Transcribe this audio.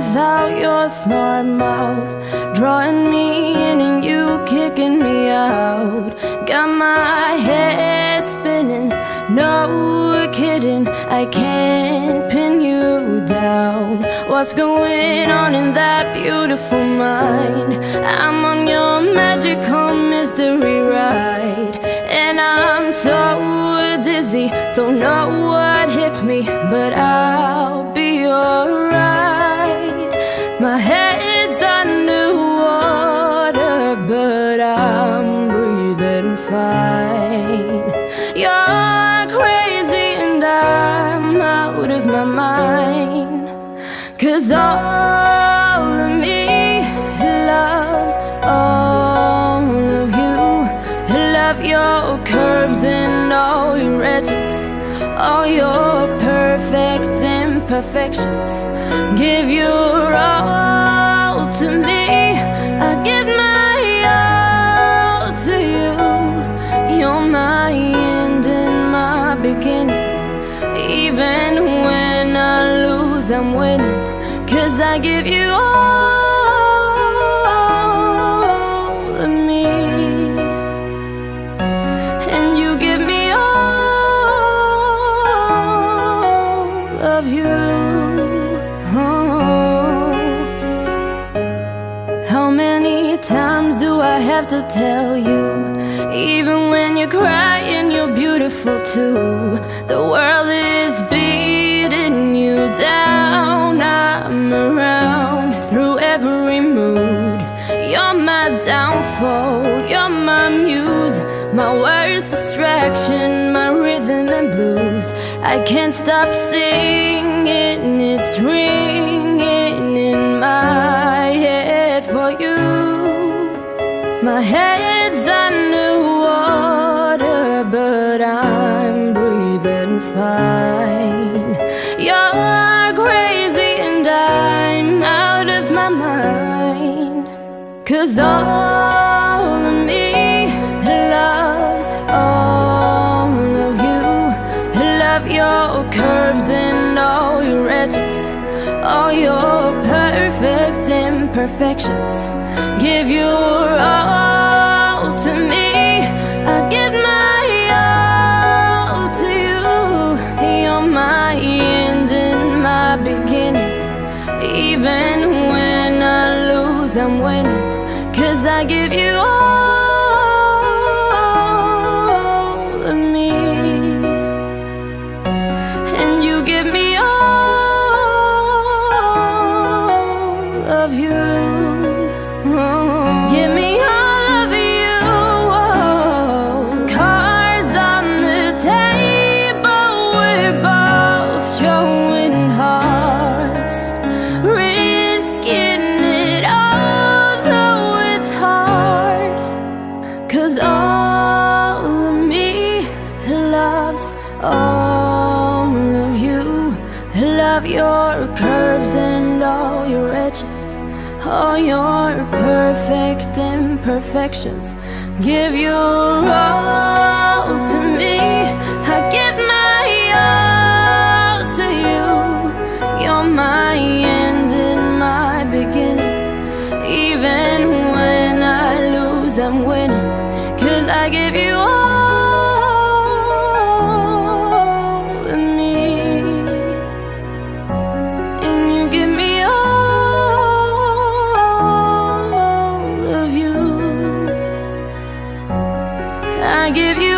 without your smart mouth, drawing me in and you kicking me out. Got my head spinning, no kidding, I can't pin you down. What's going on in that beautiful mind? I'm on your magical mystery ride, and I'm so dizzy, don't know what hit me, but I'll be alright. My head's underwater, but I'm breathing fine. You're crazy and I'm out of my mind, 'cause all of me loves all of you. Love your curves and all your edges, all your perfect imperfections. Give your all to me, I give my all to you. You're my end and my beginning. Even when I lose, I'm winning, 'cause I give you all of me, and you give me all of you. Oh. How many times do I have to tell you? Even when you're crying, you're beautiful too. The world is beating you down. I'm around through every mood. You're my downfall, you're my muse, my worst distraction, my rhythm and blues. I can't stop singing, it's ringing in my head for you. My head's underwater, but I'm breathing fine. You're crazy and I'm out of my mind, 'cause all of me loves all of you. Love your curves and all your edges, all your perfect imperfections. Give your all to me, I give my all to you. You're my end and my beginning. Even when I lose, I'm winning, 'cause I give you all of me, and you give me all of you. Give me all of you. Cards on the table, we're both showing hearts, risking it all though it's hard. 'Cause all of me loves all of you. Love your curves and all your edges, all your perfect imperfections. Give your all to me, I give my all to you. You're my end and my beginning. Even when I lose, I'm winning, 'cause I give you all of me, and you give me all of you. I give you